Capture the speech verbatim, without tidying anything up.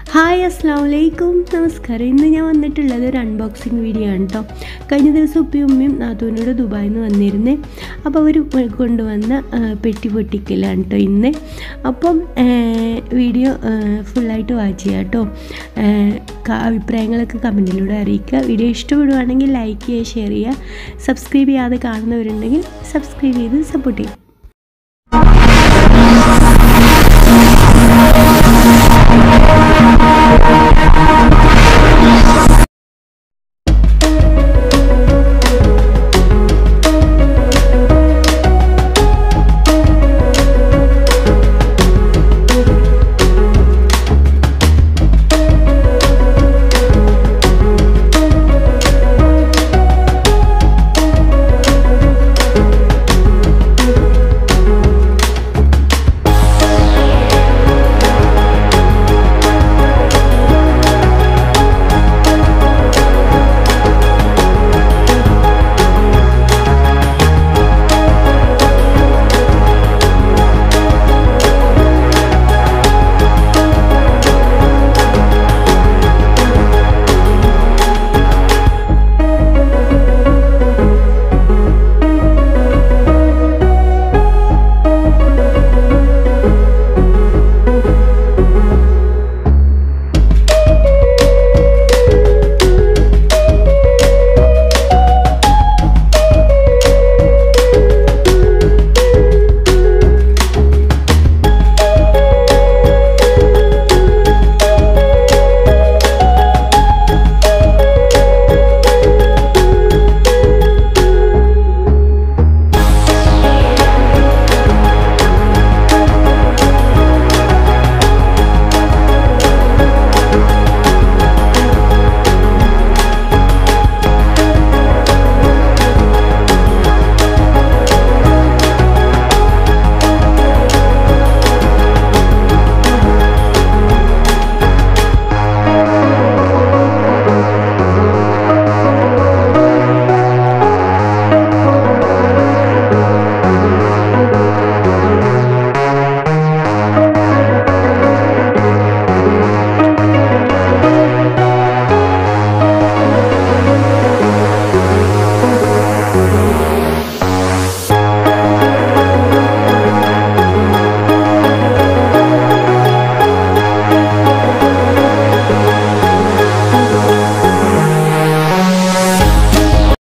Hi അസ്സലാമലൈക്കും നമസ്കാരം. ഇന്ന് ഞാൻ വന്നിട്ടുള്ളത് ഒരു അൺബോക്സിങ് വീഡിയോ ആണ് കേട്ടോ. കഴിഞ്ഞ ദിവസം ഉപ്പയും ഉമ്മയും നാത്തൂനോട് ദുബായിൽ നിന്ന് വന്നിരുന്നേ. അപ്പോൾ അവർ കൊണ്ടുവന്ന പെട്ടി പൊട്ടിക്കലാണ് കേട്ടോ ഇന്ന്. അപ്പം വീഡിയോ ഫുള്ളായിട്ട് വാച്ച് ചെയ്യാം കേട്ടോ. അഭിപ്രായങ്ങളൊക്കെ കമൻറ്റിലൂടെ അറിയിക്കുക. വീഡിയോ ഇഷ്ടപ്പെടുകയാണെങ്കിൽ ലൈക്ക് ചെയ്യുക, ഷെയർ ചെയ്യുക. സബ്സ്ക്രൈബ് ചെയ്യാതെ കാണുന്നവരുണ്ടെങ്കിൽ സബ്സ്ക്രൈബ് ചെയ്ത് സപ്പോർട്ട് ചെയ്യുക.